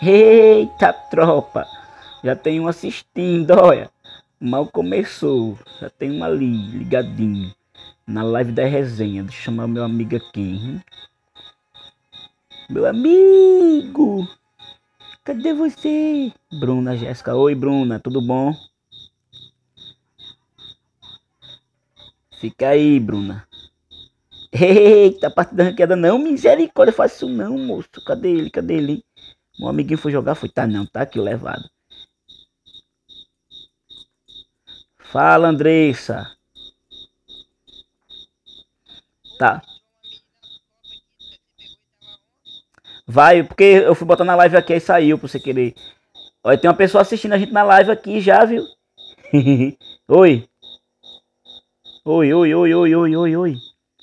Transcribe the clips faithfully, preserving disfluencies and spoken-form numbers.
Eita, tropa! Já tem um assistindo, olha. Mal começou. Já tem um ali, ligadinho. Na live da resenha. Deixa eu chamar meu amigo aqui. Hein? Meu amigo! Cadê você? Bruna, Jéssica. Oi, Bruna. Tudo bom? Fica aí, Bruna. Eita, partida ranqueada não. Misericórdia, faz isso não, moço. Cadê ele? Cadê ele? Meu amiguinho foi jogar, foi. Tá não, tá aqui levado. Fala, Andressa. Tá. Vai, porque eu fui botar na live aqui e saiu pra você querer. Olha, tem uma pessoa assistindo a gente na live aqui já, viu? Oi. Oi, oi, oi, oi, oi, oi, oi.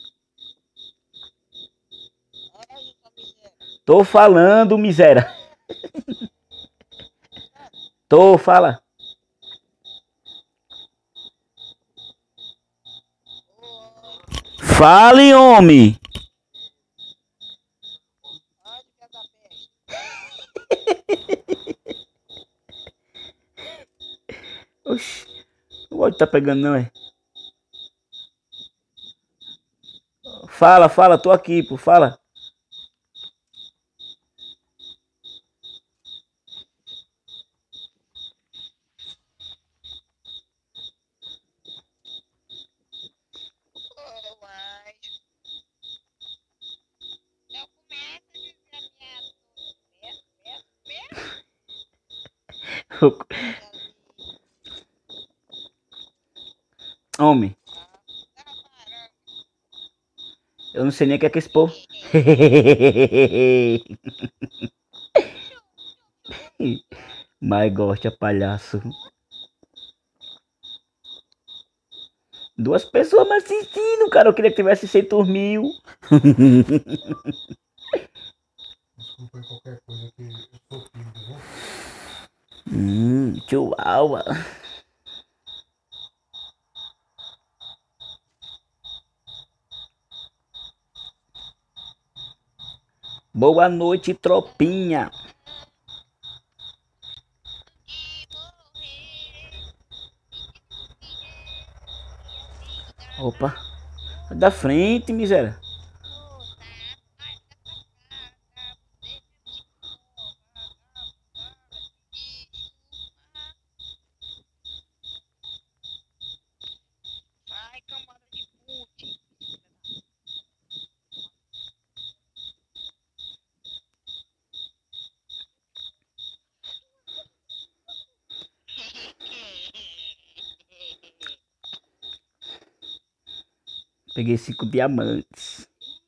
Tô falando, miséria. Tô, fala. Fale, homem. Oxi, o áudio tá pegando não, é? Fala, fala, tô aqui, pô, fala. Homem, eu não sei nem o que é que esse povo. Mas gosta, palhaço. Duas pessoas me assistindo, cara. Eu queria que tivesse cento mil. Desculpa qualquer coisa que eu sou tímido, viu? Hum, chihuahua. Boa noite, tropinha. Opa, da frente, miséria. Peguei cinco diamantes.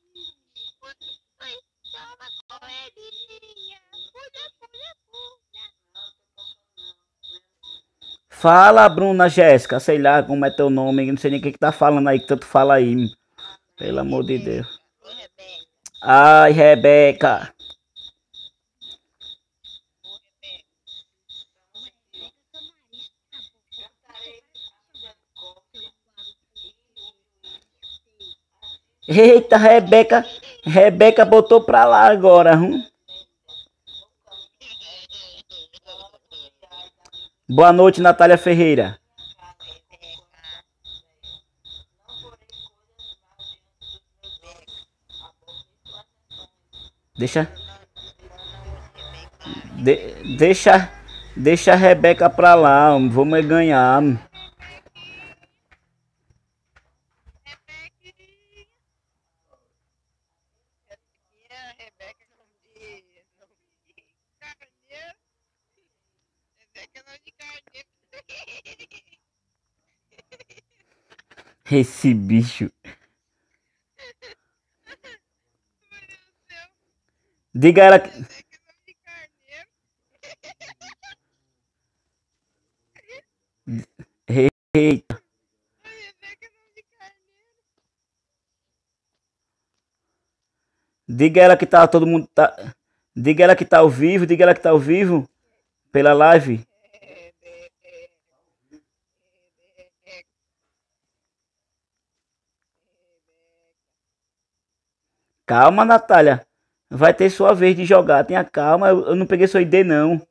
Fala, Bruna Jéssica, sei lá como é teu nome, não sei nem o que que tá falando aí, que tanto fala aí. Pelo amor de Deus. Ai, Rebeca. Eita, Rebeca. Rebeca botou pra lá agora, hum? Boa noite, Natália Ferreira. Deixa. De, deixa. Deixa a Rebeca pra lá, homem. Vamos ganhar. Esse bicho. Diga ela que. Eita. Diga ela que tá todo mundo. Tá... Diga ela que tá ao vivo. Diga ela que tá ao vivo. Pela live. Calma, Natália. Vai ter sua vez de jogar. Tenha calma. Eu, eu não peguei sua I D, não.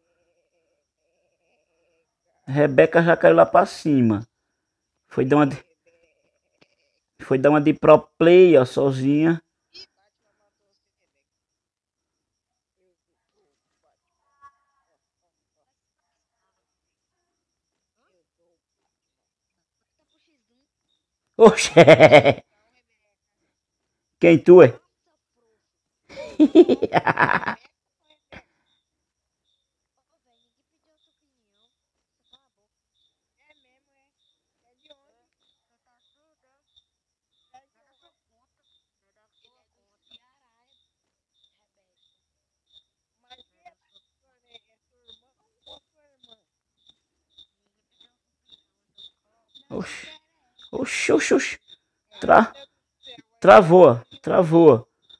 Rebeca já caiu lá pra cima. Foi dar uma de, foi dar uma de pro play, ó, sozinha. Oxê! Quem tu é? Oxi, oxi, oxi, oxi. Tra... Travou, travou.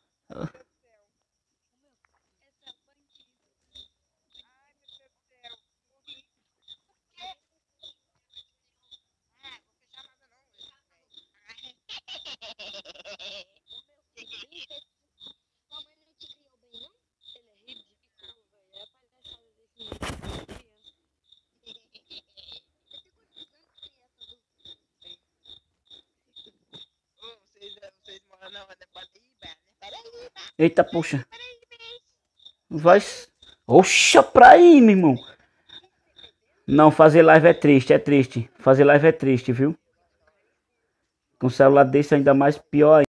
Eita, puxa. Vai. Oxa, pra aí, meu irmão. Não, fazer live é triste, é triste. Fazer live é triste, viu? Com um celular desse ainda mais pior ainda.